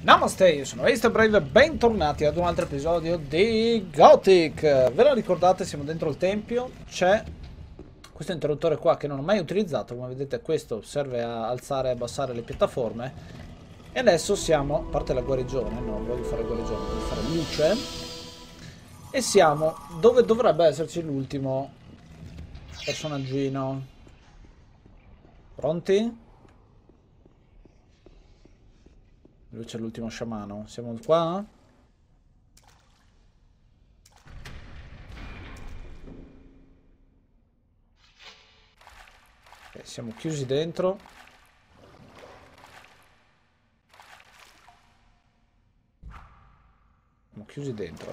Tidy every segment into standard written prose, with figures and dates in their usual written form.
Namaste, io sono Ace Brave e bentornati ad un altro episodio di Gothic. Ve la ricordate? Siamo dentro il tempio. C'è questo interruttore qua che non ho mai utilizzato. Come vedete, questo serve a alzare e abbassare le piattaforme. E adesso siamo, a parte la guarigione, no, non voglio fare guarigione, voglio fare luce. E siamo dove dovrebbe esserci l'ultimo personaggino. Pronti? Dove c'è l'ultimo sciamano? Siamo qua? Ok, siamo chiusi dentro. Siamo chiusi dentro.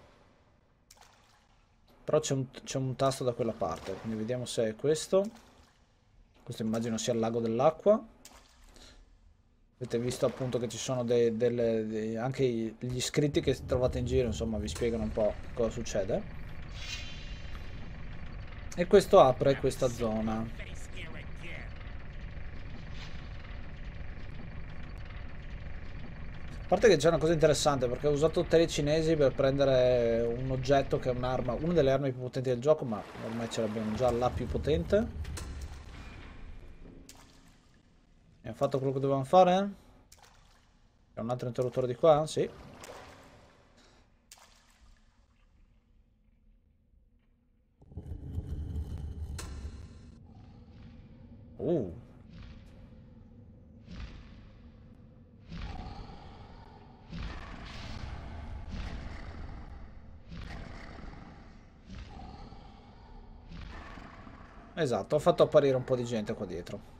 Però c'è un tasto da quella parte. Quindi vediamo se è questo. Questo immagino sia il lago dell'acqua. Avete visto appunto che ci sono anche gli iscritti che trovate in giro, insomma, vi spiegano un po' cosa succede. E questo apre questa zona. A parte che c'è una cosa interessante, perché ho usato telecinesi per prendere un oggetto che è un'arma, una delle armi più potenti del gioco, ma ormai ce l'abbiamo già la più potente. Abbiamo fatto quello che dovevamo fare? C'è un altro interruttore di qua? Sì. Uh. Esatto, ho fatto apparire un po' di gente qua dietro.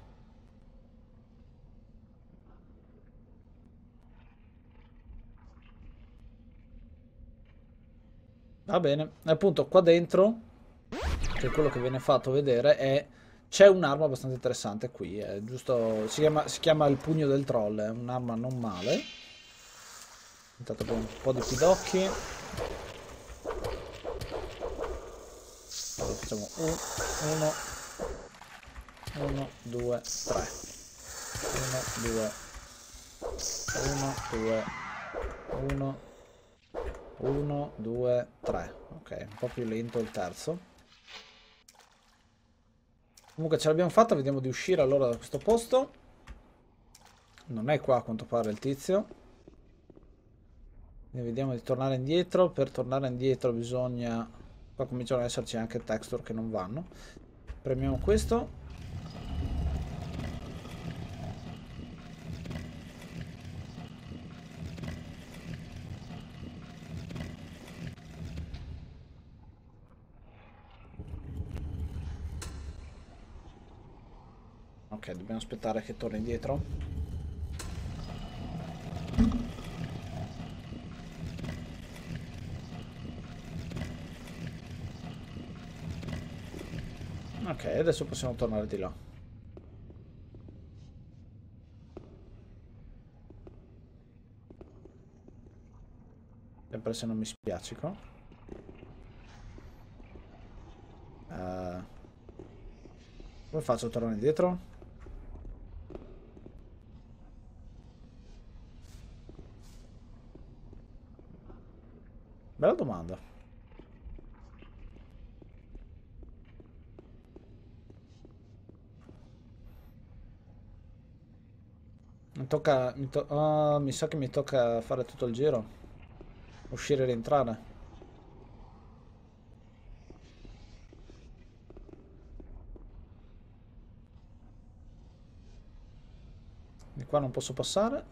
Va bene. E appunto qua dentro, che è quello che viene fatto vedere, c'è un'arma abbastanza interessante qui. È giusto. Si chiama il pugno del troll. È un'arma non male. Intanto abbiamo un po' di pidocchi. Allora facciamo 1, 2, 3. 1, 2, 1, 2, 1, 1, 2, 3. Ok, un po' più lento il terzo. Comunque ce l'abbiamo fatta, vediamo di uscire allora da questo posto. Non è qua a quanto pare il tizio. Quindi vediamo di tornare indietro. Per tornare indietro bisogna... Qua cominciano ad esserci anche texture che non vanno. Premiamo questo. Ok, dobbiamo aspettare che torni indietro. Ok, adesso possiamo tornare di là. Sempre se non mi spiaccico. Come faccio a tornare indietro? Bella domanda. Mi sa che mi tocca fare tutto il giro. Uscire e rientrare. Di qua non posso passare.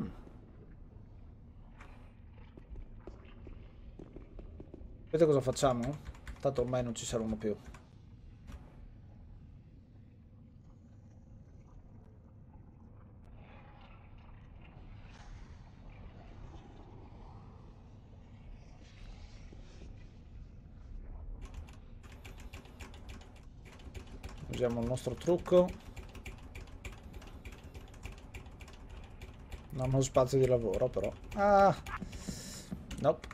Vedete cosa facciamo? Tanto ormai non ci servono più. Usiamo il nostro trucco. Non ho spazio di lavoro però. Ah! Nope.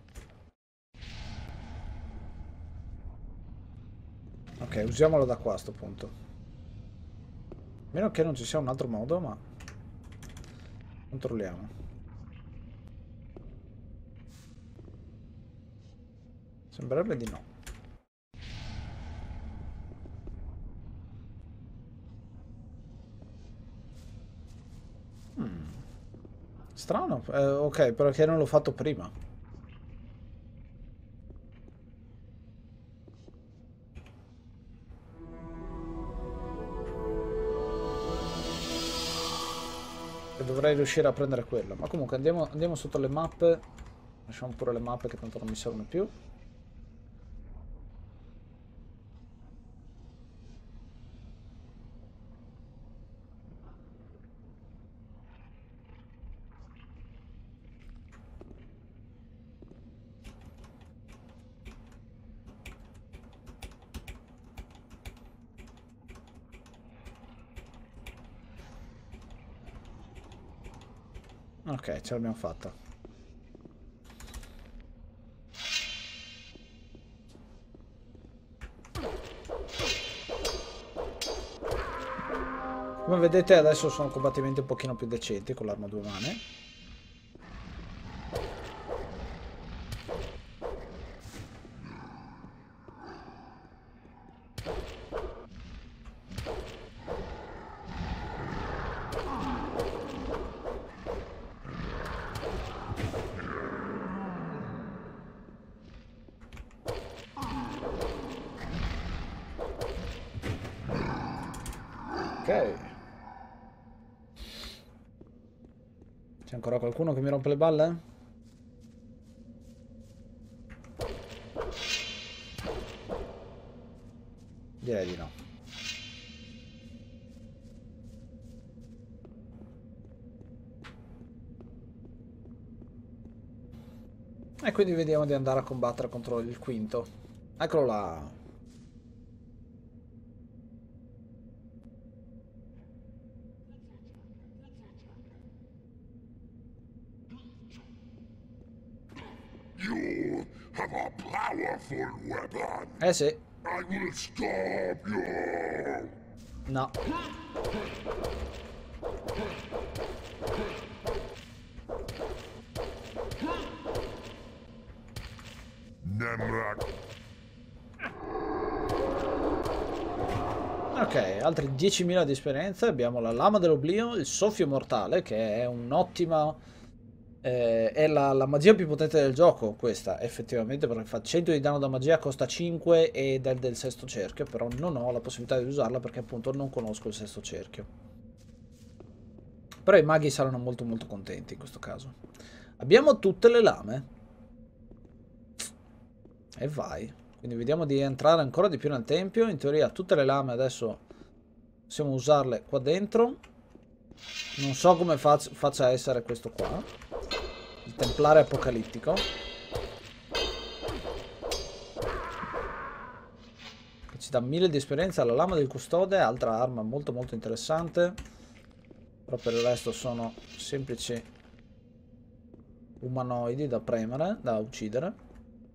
Ok, usiamolo da qua a sto punto. A meno che non ci sia un altro modo, ma... Controlliamo. Sembrerebbe di no. Strano. Ok, perché non l'ho fatto prima. E dovrei riuscire a prendere quello. Ma comunque andiamo sotto le mappe. Lasciamo pure le mappe che tanto non mi servono più. Ok, ce l'abbiamo fatta. Come vedete adesso sono combattimenti un pochino più decenti con l'arma a 2 mani. Ok. C'è ancora qualcuno che mi rompe le balle? Direi di no. E quindi vediamo di andare a combattere contro il quinto. Eccolo là. You have a powerful weapon. Eh sì. I will stop you. No. Nemrak. Ok, altri 10.000 di esperienza. Abbiamo la lama dell'oblio, il soffio mortale, che è un'ottima... è la magia più potente del gioco, questa, effettivamente, perché fa 100 di danno da magia, costa 5 ed è del sesto cerchio, però non ho la possibilità di usarla perché appunto non conosco il sesto cerchio. Però i maghi saranno molto molto contenti in questo caso. Abbiamo tutte le lame. E vai. Quindi vediamo di entrare ancora di più nel tempio. In teoria tutte le lame adesso possiamo usarle qua dentro. Non so come faccia a essere questo qua. Il templare apocalittico. Che ci dà 1000 di esperienza. La lama del custode, altra arma molto molto interessante. Però per il resto sono semplici umanoidi da premere, da uccidere.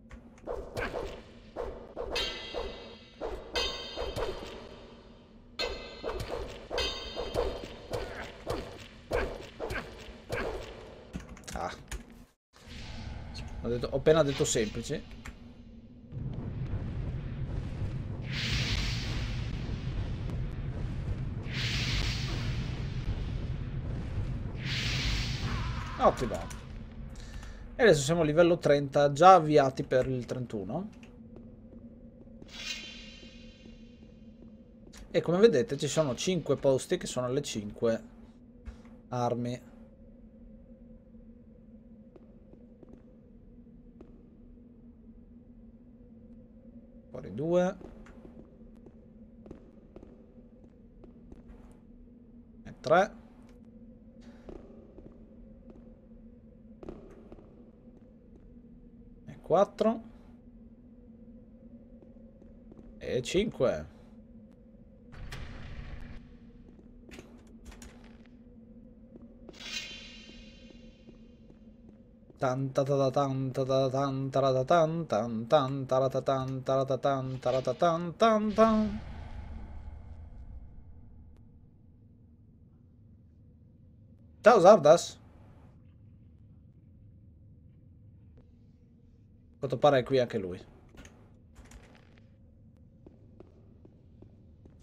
Ah. Ho appena detto semplici. Ottimo. E adesso siamo a livello 30, già avviati per il 31. E come vedete ci sono 5 posti che sono le 5 armi. Fuori 2. E 3. E 4. E 5. Tan tatatatan tatatatan taratatan tan tan taratatan taratatan taratatan tan tan. Ciao Zardas. A quanto pare è qui anche lui.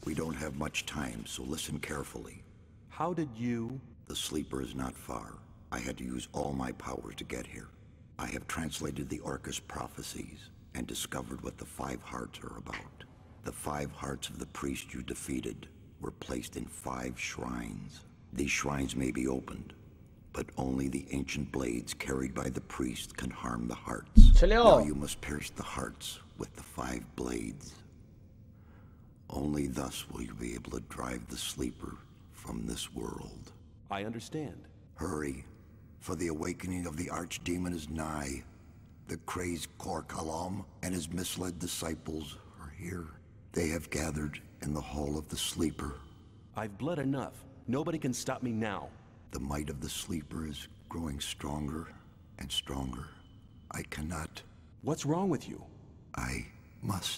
We don't have much time, so listen carefully. How did you... The sleeper is not far. I had to use all my powers to get here. I have translated the Orcus prophecies and discovered what the 5 hearts are about. The 5 hearts of the priest you defeated were placed in 5 shrines. These shrines may be opened, but only the ancient blades carried by the priest can harm the hearts. Now you must pierce the hearts with the 5 blades. Only thus will you be able to drive the sleeper from this world. I understand. Hurry, for the awakening of the archdemon is nigh. The crazed Kor Kalam and his misled disciples are here. They have gathered in the Hall of the Sleeper. I've bled enough. Nobody can stop me now. The might of the Sleeper is growing stronger and stronger. I cannot. What's wrong with you? I must.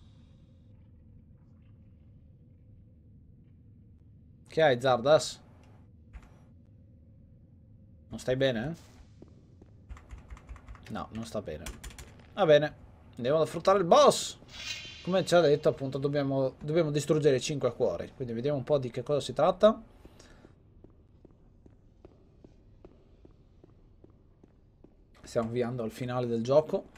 Che hai, Zardas? Non stai bene? No, non sta bene. Va bene, andiamo ad affrontare il boss. Come ci ha detto, appunto, dobbiamo distruggere i 5 cuori. Quindi vediamo un po' di che cosa si tratta. Stiamo avviando al finale del gioco.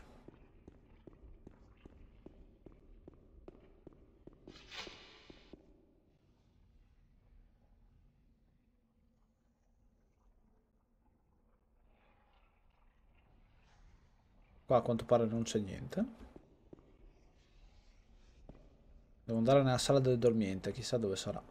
Qua a quanto pare non c'è niente. Devo andare nella sala del dormiente, chissà dove sarà.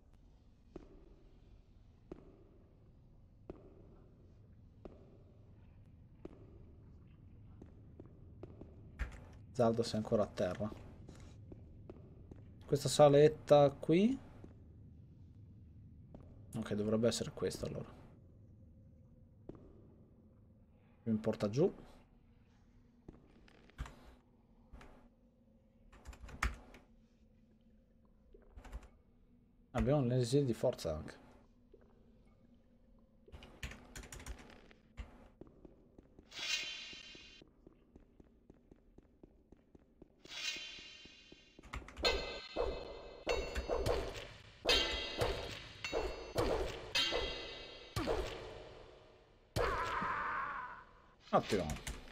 Zardos è ancora a terra. Questa saletta qui. Ok, dovrebbe essere questa allora. Mi porta giù. Abbiamo un elisir di forza anche. Ottimo.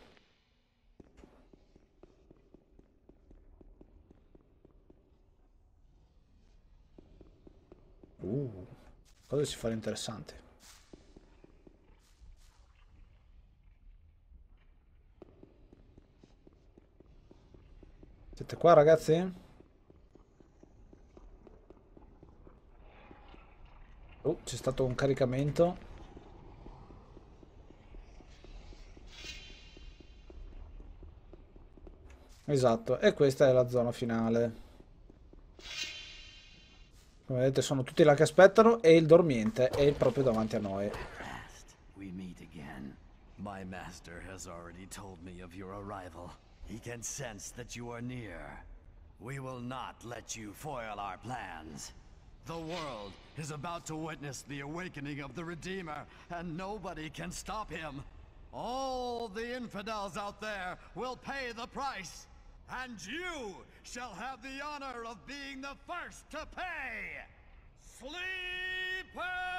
Cosa si fa di interessante? Siete qua, ragazzi? C'è stato un caricamento. Esatto, e questa è la zona finale. Come vedete sono tutti là che aspettano e il dormiente è proprio davanti a noi. We meet again. My master has already told me of your arrival. He can sense that you are near. We will not let you foil our plans. The world is about to witness the awakening of the Redeemer, and nobody can stop him. All the infidels out there will pay the price. And you shall have the honor of being the first to pay! Sleeper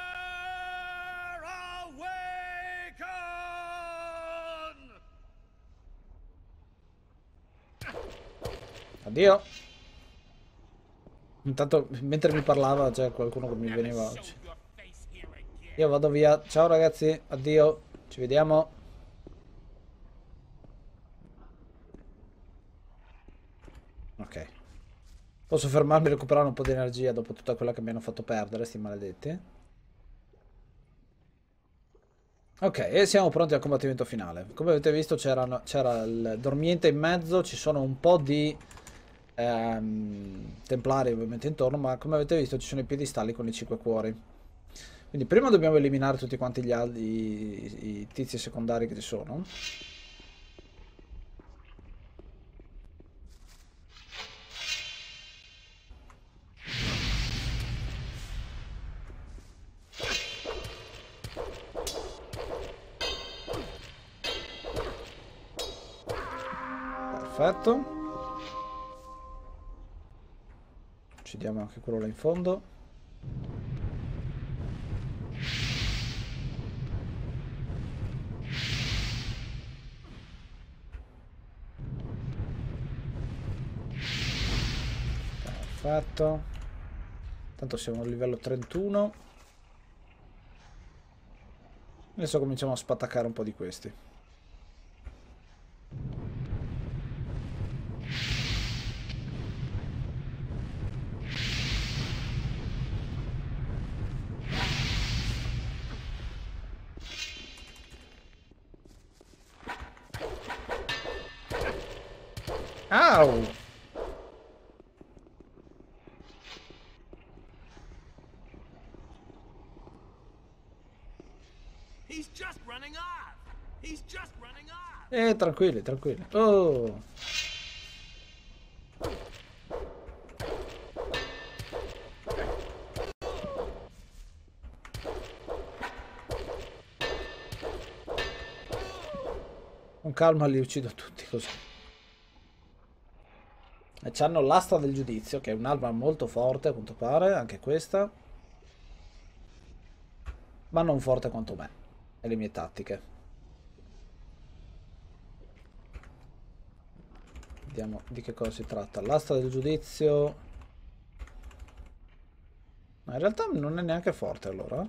awaken! Addio. Intanto mentre mi parlava c'è qualcuno che mi veniva oggi. Io vado via. Ciao ragazzi, addio. Ci vediamo. Ok. Posso fermarmi e recuperare un po' di energia dopo tutta quella che mi hanno fatto perdere, sti maledetti. Ok, e siamo pronti al combattimento finale. Come avete visto c'era il dormiente in mezzo, ci sono un po' di templari ovviamente intorno, ma come avete visto ci sono i piedistalli con i 5 cuori. Quindi prima dobbiamo eliminare tutti quanti i tizi secondari che ci sono. Perfetto. Vediamo anche quello là in fondo. Perfetto. Tanto siamo a livello 31. Adesso cominciamo a spattaccare un po' di questi. Au! He's just running off. He's just running off. Tranquilli, tranquilli. Oh! Con calma li uccido tutti così. E c'hanno l'asta del giudizio, che è un'arma molto forte a quanto pare, anche questa. Ma non forte quanto me e le mie tattiche. Vediamo di che cosa si tratta. L'asta del giudizio. Ma in realtà non è neanche forte allora.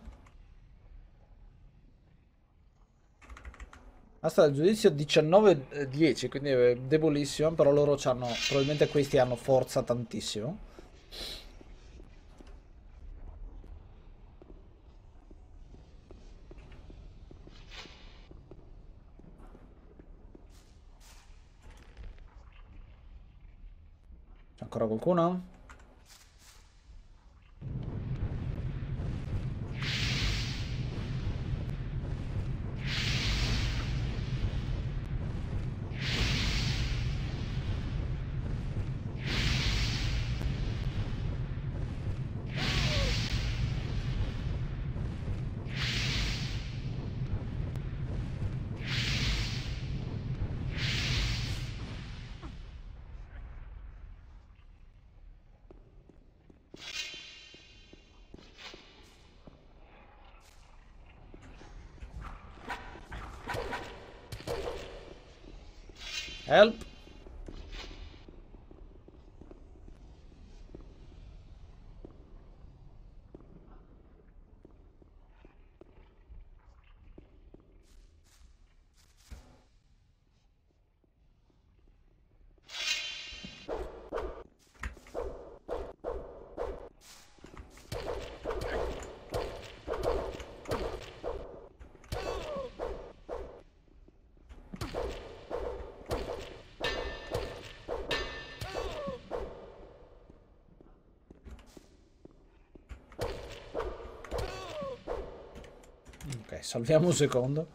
Asta del giudizio 19-10, quindi è debolissimo, però loro c'hanno, probabilmente questi hanno forza tantissimo. C'è ancora qualcuno? Help. Ok, salviamo un secondo.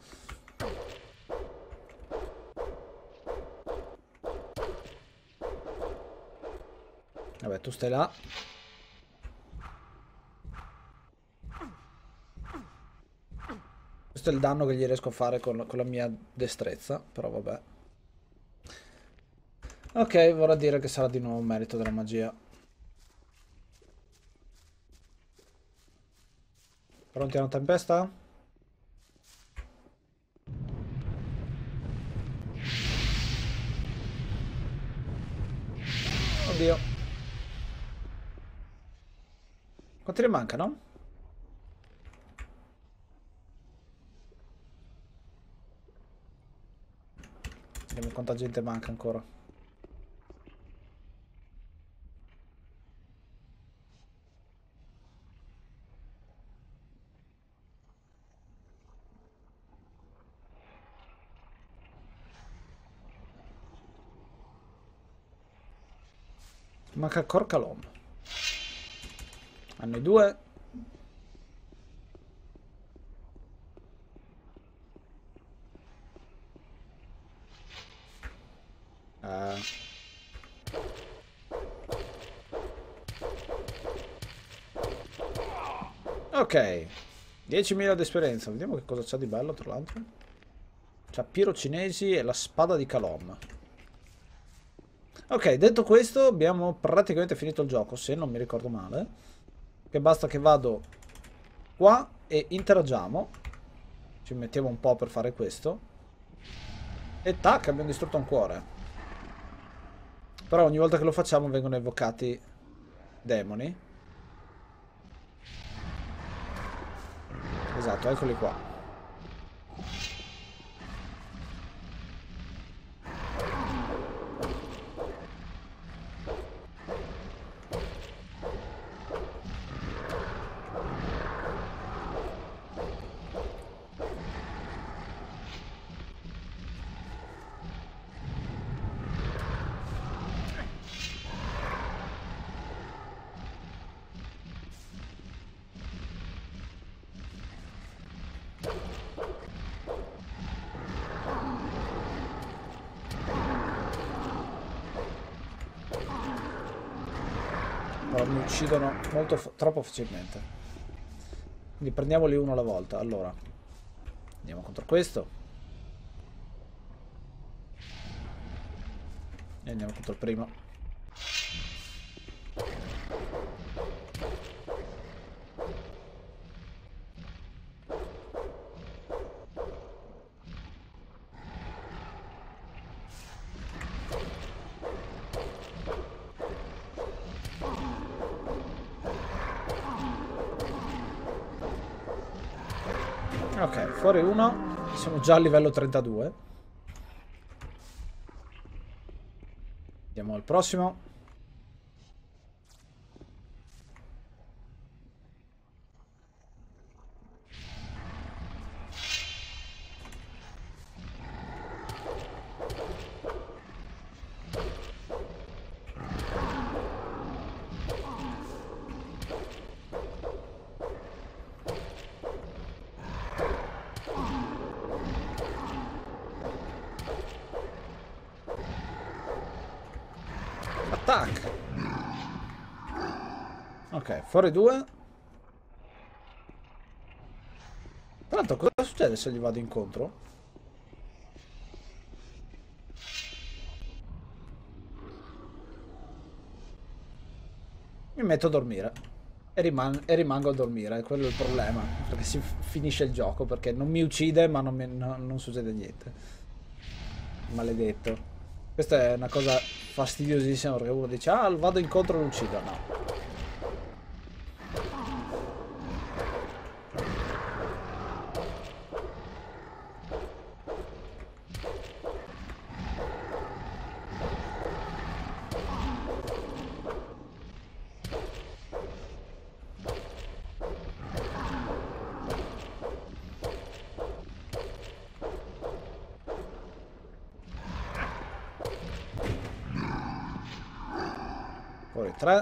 Vabbè, tu stai là. Questo è il danno che gli riesco a fare con la mia destrezza, però vabbè. Ok, vorrà dire che sarà di nuovo un merito della magia. Pronti a una tempesta? Oddio. Quanti ne mancano? Vediamo quanta gente manca ancora. Manca Corcalom. Hanno i due. Ok. 10.000 di esperienza. Vediamo che cosa c'ha di bello tra l'altro. C'ha Piro Cinesi e la spada di Calom. Ok, detto questo, abbiamo praticamente finito il gioco, se non mi ricordo male. Che basta che vado qua e interagiamo. Ci mettiamo un po' per fare questo. E tac, abbiamo distrutto un cuore. Però ogni volta che lo facciamo vengono evocati demoni. Esatto, eccoli qua. Però mi uccidono troppo facilmente. Quindi prendiamoli uno alla volta. Allora, andiamo contro questo. E andiamo contro il primo. Ok, fuori uno. Siamo già a livello 32. Andiamo al prossimo. Attack. Ok, fuori due. Tra l'altro, cosa succede se gli vado incontro? Mi metto a dormire. E rimango a dormire, quello è il problema. Perché si finisce il gioco, perché non mi uccide, ma non succede niente. Maledetto. Questa è una cosa fastidiosissima, perché uno dice, ah, vado incontro e lo uccido. No. Fuori 3.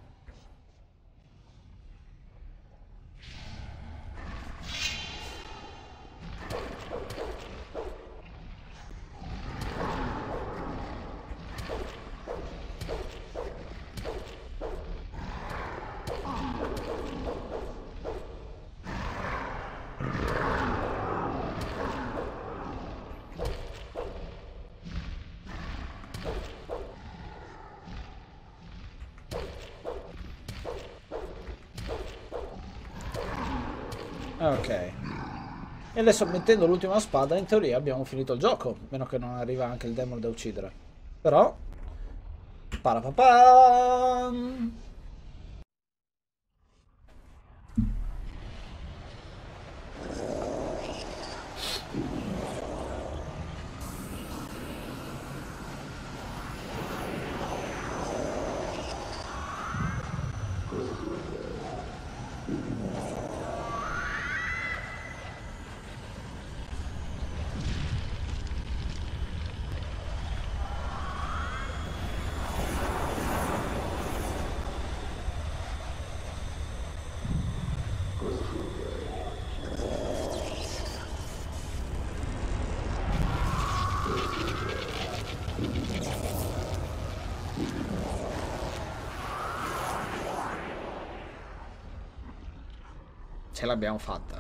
Ok. E adesso mettendo l'ultima spada, in teoria abbiamo finito il gioco. Meno che non arriva anche il demone da uccidere. Però... Parapapam! Ce l'abbiamo fatta.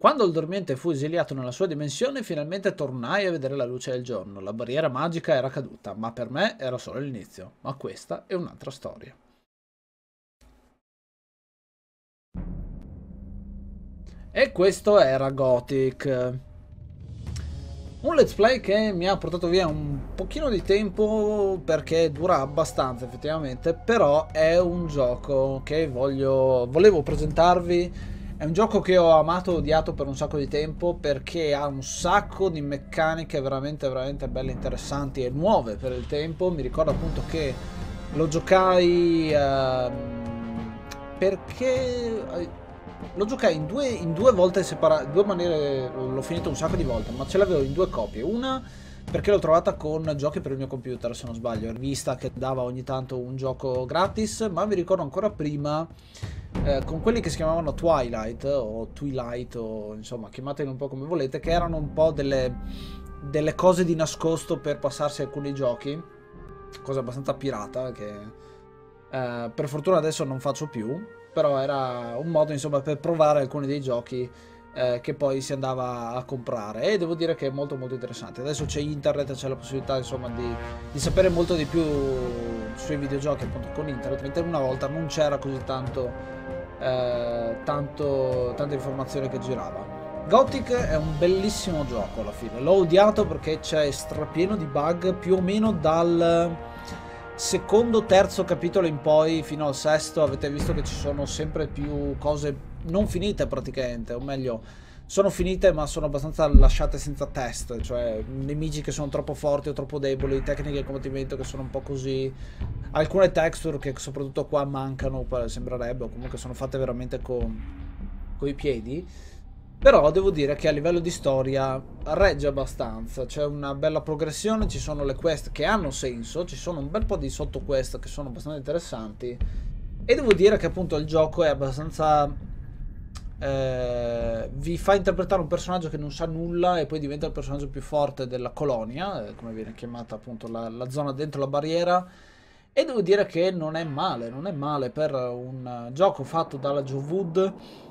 Quando il dormiente fu esiliato nella sua dimensione, finalmente tornai a vedere la luce del giorno. La barriera magica era caduta, ma per me era solo l'inizio. Ma questa è un'altra storia. E questo era Gothic. Un let's play che mi ha portato via un pochino di tempo perché dura abbastanza effettivamente, però è un gioco che volevo presentarvi. È un gioco che ho amato e odiato per un sacco di tempo perché ha un sacco di meccaniche veramente belle, interessanti e nuove per il tempo. Mi ricordo appunto che lo giocai perché lo giocai in due volte separate, due maniere, l'ho finito un sacco di volte, ma ce l'avevo in due copie. Una perché l'ho trovata con giochi per il mio computer, se non sbaglio, rivista che dava ogni tanto un gioco gratis, ma vi ricordo ancora prima con quelli che si chiamavano Twilight o insomma chiamateli un po' come volete, che erano un po' delle cose di nascosto per passarsi alcuni giochi, cosa abbastanza pirata che per fortuna adesso non faccio più, però era un modo insomma per provare alcuni dei giochi che poi si andava a comprare, e devo dire che è molto interessante. Adesso c'è internet, c'è la possibilità insomma di sapere molto di più sui videogiochi appunto con internet, mentre una volta non c'era così tanta informazione che girava. Gothic è un bellissimo gioco alla fine, l'ho odiato perché c'è strapieno di bug più o meno dal secondo, terzo capitolo in poi fino al sesto. Avete visto che ci sono sempre più cose non finite praticamente, o meglio sono finite ma sono abbastanza lasciate senza test, cioè nemici che sono troppo forti o troppo deboli, tecniche di combattimento che sono un po' così, alcune texture che soprattutto qua mancano, sembrerebbe, o comunque sono fatte veramente con i piedi. Però devo dire che a livello di storia regge abbastanza, c'è una bella progressione, ci sono le quest che hanno senso, ci sono un bel po' di sotto quest che sono abbastanza interessanti, e devo dire che appunto il gioco è abbastanza vi fa interpretare un personaggio che non sa nulla e poi diventa il personaggio più forte della colonia, come viene chiamata appunto la zona dentro la barriera, e devo dire che non è male per un gioco fatto dalla Joe Wood,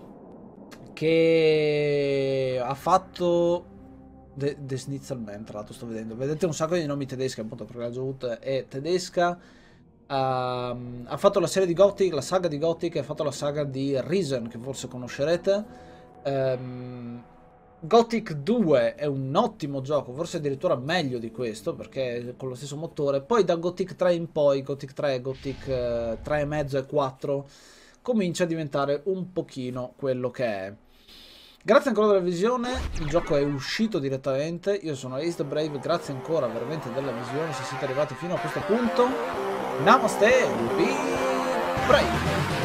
che ha fatto The Schnitzelman, tra l'altro sto vedendo, vedete un sacco di nomi tedeschi appunto perché la Joe Wood è tedesca. Ha fatto la serie di Gothic, la saga di Gothic, e ha fatto la saga di Risen che forse conoscerete. Gothic 2 è un ottimo gioco, forse addirittura meglio di questo perché è con lo stesso motore. Poi da Gothic 3 in poi, Gothic 3, Gothic 3,5 e 4, comincia a diventare un pochino quello che è. Grazie ancora della visione, il gioco è uscito direttamente, io sono Ace the Brave, grazie ancora veramente della visione se siete arrivati fino a questo punto. Namaste, be brave!